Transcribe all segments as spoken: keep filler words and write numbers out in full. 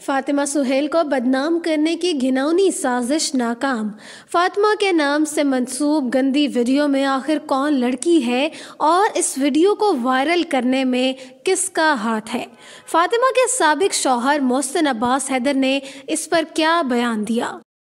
फातिमा सुहेल को बदनाम करने की घिनौनी साजिश नाकाम। फातिमा के नाम से मंसूब गंदी वीडियो में आखिर कौन लड़की है और इस वीडियो को वायरल करने में किसका हाथ है? फातिमा के साबिक शौहर मोहसिन अब्बास हैदर ने इस पर क्या बयान दिया?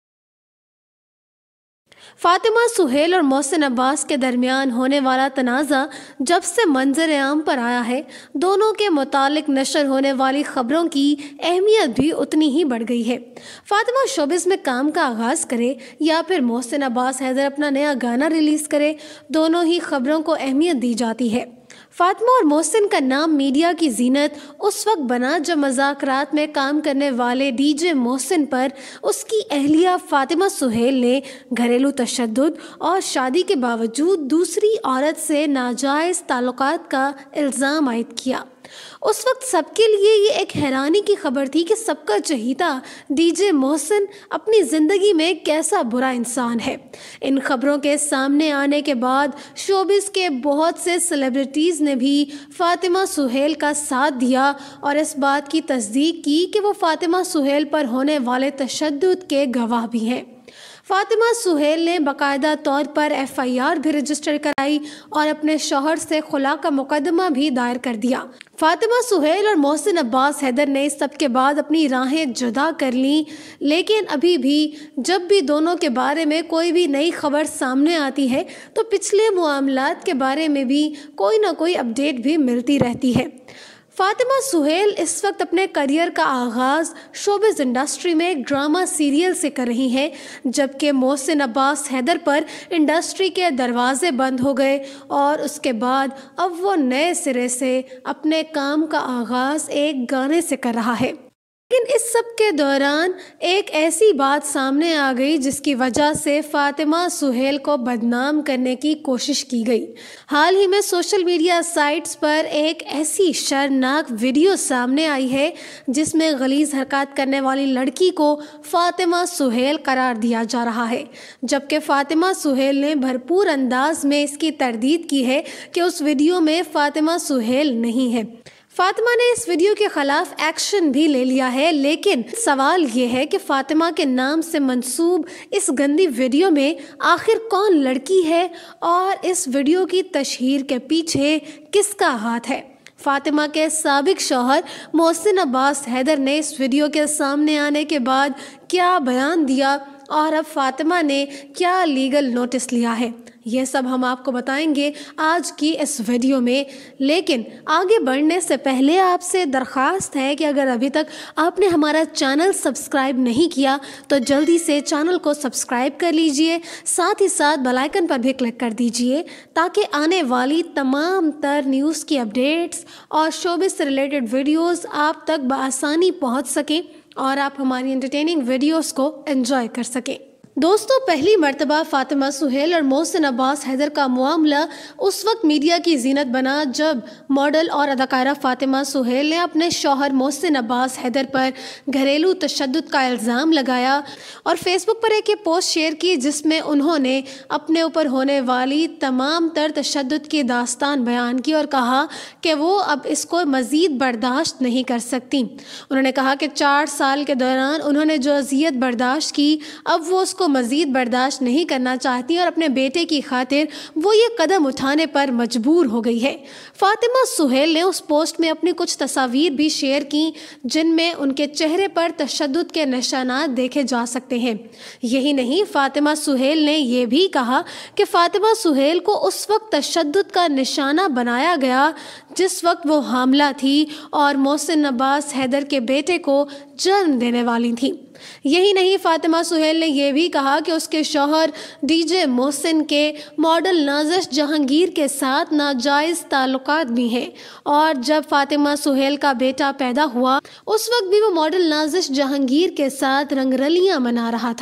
फातिमा सुहेल और मोहसिन अब्बास के दरमियान होने वाला तनाज़ा जब से मंजर आम पर आया है, दोनों के मुतालिक नशर होने वाली खबरों की अहमियत भी उतनी ही बढ़ गई है। फातिमा शोबिस में काम का आगाज़ करे या फिर मोहसिन अब्बास हैदर अपना नया गाना रिलीज़ करे, दोनों ही खबरों को अहमियत दी जाती है। फातिमा और मोहसिन का नाम मीडिया की जीनत उस वक्त बना जब मज़ाकरात में काम करने वाले डीजे मोहसिन पर उसकी अहलिया फातिमा सुहेल ने घरेलू तशद्दुद और शादी के बावजूद दूसरी औरत से नाजायज़ ताल्लुकात का इल्ज़ाम आयद किया। उस वक्त सबके लिए ये एक हैरानी की खबर थी कि सबका चहीता डीजे मोहसिन अपनी ज़िंदगी में कैसा बुरा इंसान है। इन खबरों के सामने आने के बाद शोबिस के बहुत से सेलिब्रिटीज़ ने भी फातिमा सुहेल का साथ दिया और इस बात की तस्दीक की कि वो फातिमा सुहेल पर होने वाले तशद्दुद के गवाह भी हैं। फातिमा सुहेल ने बाकायदा तौर पर एफ आई आर भी रजिस्टर कराई और अपने शौहर से खुला का मुकदमा भी दायर कर दिया। फातिमा सुहेल और मोहसिन अब्बास हैदर ने इस सब के बाद अपनी राहें जुदा कर लीं, लेकिन अभी भी जब भी दोनों के बारे में कोई भी नई खबर सामने आती है तो पिछले मामलात के बारे में भी कोई ना कोई अपडेट भी मिलती रहती है। फातिमा सुहेल इस वक्त अपने करियर का आगाज़ शोबिज़ इंडस्ट्री में एक ड्रामा सीरियल से कर रही हैं, जबकि मोहसिन अब्बास हैदर पर इंडस्ट्री के दरवाजे बंद हो गए और उसके बाद अब वो नए सिरे से अपने काम का आगाज़ एक गाने से कर रहा है। लेकिन इस सब के दौरान एक ऐसी बात सामने आ गई जिसकी वजह से फातिमा सुहेल को बदनाम करने की कोशिश की गई। हाल ही में सोशल मीडिया साइट्स पर एक ऐसी शर्मनाक वीडियो सामने आई है जिसमें गलीज़ हरकत करने वाली लड़की को फातिमा सुहेल करार दिया जा रहा है, जबकि फातिमा सुहेल ने भरपूर अंदाज में इसकी तरदीद की है कि उस वीडियो में फातिमा सुहेल नहीं है। फातिमा ने इस वीडियो के खिलाफ एक्शन भी ले लिया है, लेकिन सवाल ये है कि फातिमा के नाम से मंसूब इस गंदी वीडियो में आखिर कौन लड़की है और इस वीडियो की तशहीर के पीछे किसका हाथ है? फातिमा के साबिक शौहर मोहसिन अब्बास हैदर ने इस वीडियो के सामने आने के बाद क्या बयान दिया और अब फातिमा ने क्या लीगल नोटिस लिया है, ये सब हम आपको बताएंगे आज की इस वीडियो में। लेकिन आगे बढ़ने से पहले आपसे दरख्वास्त है कि अगर अभी तक आपने हमारा चैनल सब्सक्राइब नहीं किया तो जल्दी से चैनल को सब्सक्राइब कर लीजिए, साथ ही साथ बेल आइकन पर भी क्लिक कर दीजिए ताकि आने वाली तमाम तर न्यूज़ की अपडेट्स और शोबिज़ से रिलेटेड वीडियोज़ आप तक बआसानी पहुँच सकें और आप हमारी एंटरटेनिंग वीडियोस को एंजॉय कर सकें। दोस्तों, पहली मर्तबा फातिमा सुहेल और मोहसिन अब्बास हैदर का मामला उस वक्त मीडिया की जीनत बना जब मॉडल और अदाकारा फातिमा सुहेल ने अपने शौहर मोहसिन अब्बास हैदर पर घरेलू तशद्दुद का इल्ज़ाम लगाया और फेसबुक पर एक पोस्ट शेयर की जिसमें उन्होंने अपने ऊपर होने वाली तमाम तर तशद्दुद की दास्तान बयान की और कहा कि वो अब इसको मज़ीद बर्दाश्त नहीं कर सकती। उन्होंने कहा कि चार साल के दौरान उन्होंने जो अजियत बर्दाश्त की, अब वो उसको मज़ीद बर्दाश्त नहीं करना चाहती और अपने बेटे की खातिर वो ये कदम उठाने पर मजबूर हो गई है। फातिमा सुहेल ने उस पोस्ट में अपनी कुछ तस्वीर भी शेयर की जिनमें उनके चेहरे पर तशद्दुद के निशानात देखे जा सकते हैं। यही नहीं, फातिमा सुहेल ने यह भी कहा कि फातिमा सुहेल को उस वक्त तशद्दुद का निशाना बनाया गया जिस वक्त वो हामला थी और मोहसिन अब्बास हैदर के बेटे को जन्म देने वाली थी। यही नहीं, फातिमा सुहेल ने यह भी कहा कि उसके शौहर डीजे मोहसिन के मॉडल नाजिश जहांगीर के साथ नाजायज़ ताल्लुकात भी हैं और जब फातिमा सुहेल का बेटा पैदा हुआ उस वक्त भी वो मॉडल नाजिश जहांगीर के साथ रंगरलियां मना रहा था।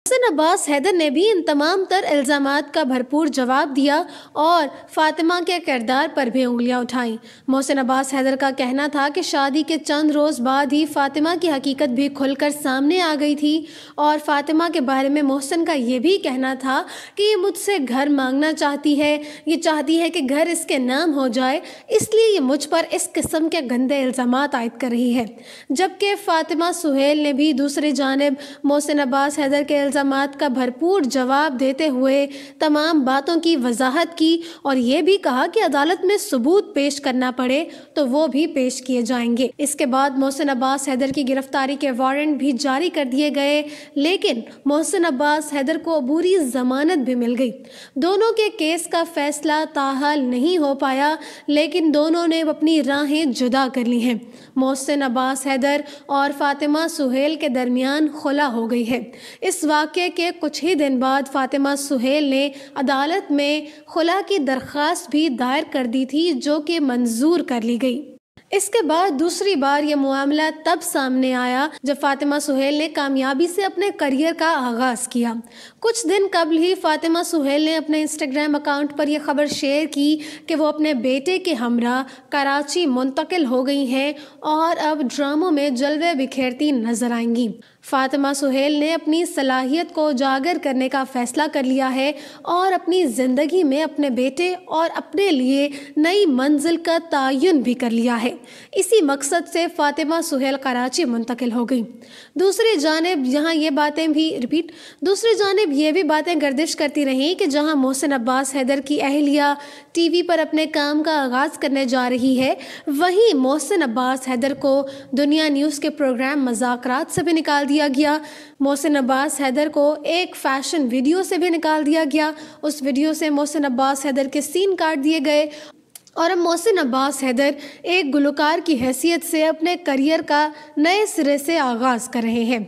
मोहसिन अब्बास हैदर ने भी इन तमाम तर इल्ज़ामात का भरपूर जवाब दिया और फातिमा के किरदार पर भी उंगलियां उठाईं। मोहसिन अब्बास हैदर का कहना था कि शादी के चंद रोज़ बाद ही फातिमा की हकीकत भी खुलकर सामने आ गई थी और फातिमा के बारे में मोहसिन का ये भी कहना था कि ये मुझसे घर मांगना चाहती है, ये चाहती है कि घर इसके नाम हो जाए, इसलिए ये मुझ पर इस किस्म के गंदे इल्ज़ामात आयद कर रही है। जबकि फातिमा सुहेल ने भी दूसरी जानिब मोहसिन अब्बास हैदर के इल्ज़ामात का भरपूर जवाब देते हुए तमाम बातों की वजाहत की और ये भी कहा कि अदालत में सबूत पेश करना पड़े तो वो भी पेश किए जाएंगे। इसके बाद मोहसिन अब्बास हैदर की गिरफ्तारी के वारंट भी जारी कर दिए गए, लेकिन मोहसिन अब्बास हैदर को अबूरी जमानत भी मिल गई। दोनों के केस का फैसला ताहाल नहीं हो पाया, लेकिन दोनों ने अपनी राहें जुदा कर ली हैं। मोहसिन अब्बास हैदर और फातिमा सुहेल के दरमियान खुला हो गई है। इस वाक़े के कुछ ही दिन बाद फातिमा सुहेल ने अदालत में खुला की दरख्वास्त भी दायर कर दी थी, जो कि मंजूर कर ली गई। इसके बाद दूसरी बार यह मामला तब सामने आया जब फातिमा सुहेल ने कामयाबी से अपने करियर का आगाज़ किया। कुछ दिन कबल ही फातिमा सुहेल ने अपने इंस्टाग्राम अकाउंट पर यह खबर शेयर की कि वो अपने बेटे के हमरा कराची मुंतकिल हो गई हैं और अब ड्रामों में जलवे बिखेरती नजर आएंगी। फातिमा सुहेल ने अपनी सलाहियत को उजागर करने का फैसला कर लिया है और अपनी ज़िंदगी में अपने बेटे और अपने लिए नई मंजिल का तयन भी कर लिया है। इसी मकसद से फातिमा सुहेल कराची मुंतकिल हो गई। दूसरी जानिब यहाँ ये बातें भी रिपीट दूसरी जानिब ये भी बातें गर्दिश करती रहीं कि जहाँ मोहसिन अब्बास हैदर की अहलिया टीवी पर अपने काम का आगाज़ करने जा रही है, वहीं मोहसिन अब्बास हैदर को दुनिया न्यूज़ के प्रोग्राम मज़ाकरात से भी निकाल दिया गया। मोहसिन अब्बास हैदर को एक फैशन वीडियो से भी निकाल दिया गया। उस वीडियो से मोहसिन अब्बास हैदर के सीन काट दिए गए और अब मोहसिन अब्बास हैदर एक गुलकार की हैसियत से अपने करियर का नए सिरे से आगाज़ कर रहे हैं।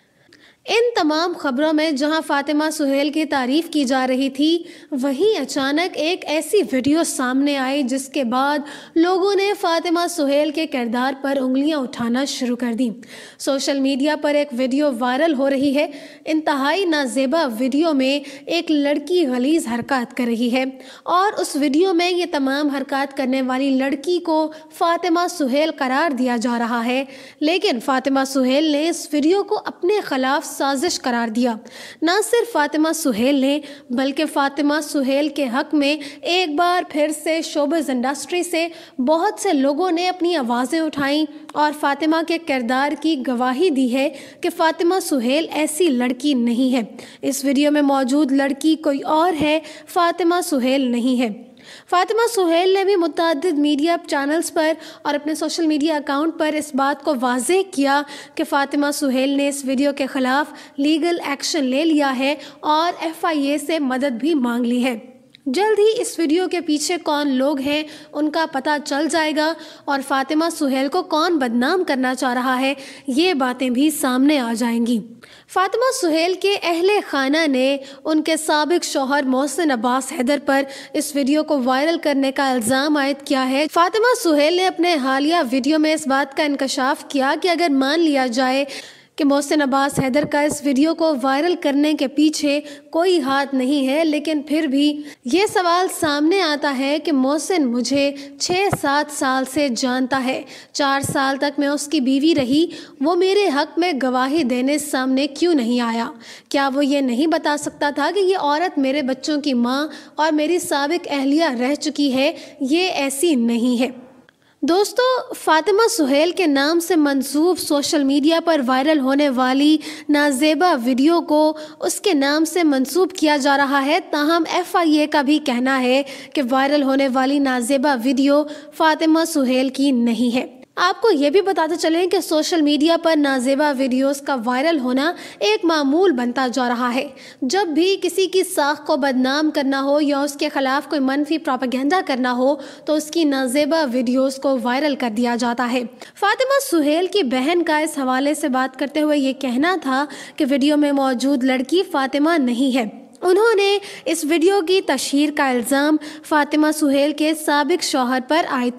इन तमाम खबरों में जहां फातिमा सुहेल की तारीफ़ की जा रही थी, वहीं अचानक एक ऐसी वीडियो सामने आई जिसके बाद लोगों ने फातिमा सुहेल के किरदार पर उंगलियां उठाना शुरू कर दी। सोशल मीडिया पर एक वीडियो वायरल हो रही है। इंतहाई नाजेबा वीडियो में एक लड़की गलीज़ हरकत कर रही है और उस वीडियो में ये तमाम हरकत करने वाली लड़की को फातिमा सुहेल करार दिया जा रहा है, लेकिन फातिमा सुहेल ने इस वीडियो को अपने खिलाफ साजिश करार दिया। न सिर्फ फातिमा सुहेल ने बल्कि फातिमा सुहेल के हक में एक बार फिर से शोबिज़ इंडस्ट्री से बहुत से लोगों ने अपनी आवाज़ें उठाईं और फातिमा के किरदार की गवाही दी है कि फातिमा सुहेल ऐसी लड़की नहीं है। इस वीडियो में मौजूद लड़की कोई और है, फातिमा सुहेल नहीं है। फातिमा सुहेल ने भी मुतअद्दिद मीडिया चैनल्स पर और अपने सोशल मीडिया अकाउंट पर इस बात को वाज़ेह किया कि फातिमा सुहेल ने इस वीडियो के ख़िलाफ़ लीगल एक्शन ले लिया है और एफ आई ए से मदद भी मांग ली है। जल्द ही इस वीडियो के पीछे कौन लोग हैं उनका पता चल जाएगा और फातिमा सुहेल को कौन बदनाम करना चाह रहा है, ये बातें भी सामने आ जाएंगी। फातिमा सुहेल के अहले खाना ने उनके साबिक शौहर मोहसिन अब्बास हैदर पर इस वीडियो को वायरल करने का इल्ज़ाम आयद किया है। फातिमा सुहेल ने अपने हालिया वीडियो में इस बात का इंकशाफ किया कि अगर मान लिया जाए कि मोहसिन अब्बास हैदर का इस वीडियो को वायरल करने के पीछे कोई हाथ नहीं है, लेकिन फिर भी ये सवाल सामने आता है कि मोहसिन मुझे छः सात साल से जानता है, चार साल तक मैं उसकी बीवी रही, वो मेरे हक़ में गवाही देने सामने क्यों नहीं आया? क्या वो ये नहीं बता सकता था कि ये औरत मेरे बच्चों की माँ और मेरी साबिक अहलिया रह चुकी है? ये ऐसी नहीं है। दोस्तों, फातिमा सुहेल के नाम से मंसूब सोशल मीडिया पर वायरल होने वाली नाजेबा वीडियो को उसके नाम से मंसूब किया जा रहा है, ताहम एफ आई ए का भी कहना है कि वायरल होने वाली नाजेबा वीडियो फातिमा सुहेल की नहीं है। आपको ये भी बताते चलें कि सोशल मीडिया पर नाजेबा वीडियोस का वायरल होना एक मामूल बनता जा रहा है। जब भी किसी की साख को बदनाम करना हो या उसके खिलाफ कोई मनफी प्रोपेगेंडा करना हो तो उसकी नाजेबा वीडियोस को वायरल कर दिया जाता है। फातिमा सुहेल की बहन का इस हवाले से बात करते हुए ये कहना था कि वीडियो में मौजूद लड़की फातिमा नहीं है। उन्होंने इस वीडियो की तशहीर का इल्ज़ाम फातिमा सुहेल के साबिक शौहर पर आयद किया।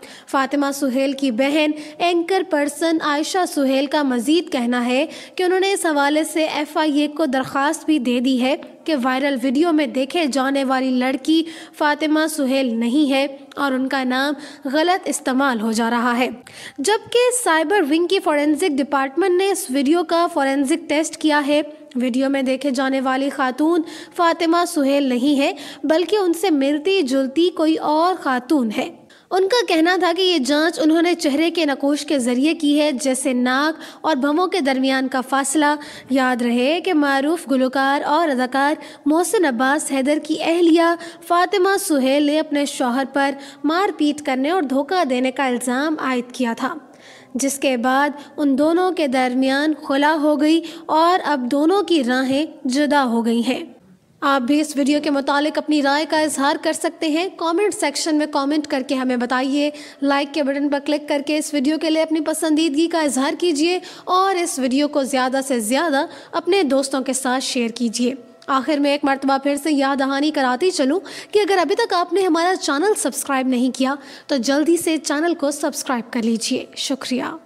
فاطمہ سہیل کی بہن اینکر پرسن عائشہ سہیل کا مزید کہنا ہے کہ انہوں نے اس حوالے سے ایف آئی اے کو درخواست بھی دے دی ہے کہ وائرل ویڈیو میں دیکھے جانے والی لڑکی فاطمہ سہیل نہیں ہے اور ان کا نام غلط استعمال ہو جا رہا ہے، جبکہ سائبر ونگ کی فورینزک ڈپارٹمنٹ نے اس ویڈیو کا فورینزک ٹیسٹ کیا ہے۔ ویڈیو میں دیکھے جانے والی خاتون فاطمہ سہیل نہیں ہے بلکہ ان سے ملتی جلتی کوئی اور خاتون ہے۔ ان کا کہنا تھا کہ یہ جانچ انہوں نے چہرے کے نقوش کے ذریعے کی ہے، جیسے ناک اور بھووں کے درمیان کا فاصلہ۔ یاد رہے کہ معروف گلوکار اور اداکار محسن عباس حیدر کی اہلیہ فاطمہ سہیل نے اپنے شوہر پر مار پیٹ کرنے اور دھوکہ دینے کا الزام عائد کیا تھا، جس کے بعد ان دونوں کے درمیان خلا ہو گئی اور اب دونوں کی راہیں جدا ہو گئی ہیں۔ آپ بھی اس ویڈیو کے متعلق اپنی رائے کا اظہار کر سکتے ہیں، کامنٹ سیکشن میں کامنٹ کر کے ہمیں بتائیے۔ لائک کے بٹن پر کلک کر کے اس ویڈیو کے لیے اپنی پسندیدگی کا اظہار کیجیے اور اس ویڈیو کو زیادہ سے زیادہ اپنے دوستوں کے ساتھ شیئر کیجیے۔ آخر میں ایک مرتبہ پھر سے یاد دہانی کراتی چلوں کہ اگر ابھی تک آپ نے ہمارا چینل سبسکرائب نہیں کیا تو جلدی سے چینل کو سبسکرائب کر لیجیے۔ شکریہ۔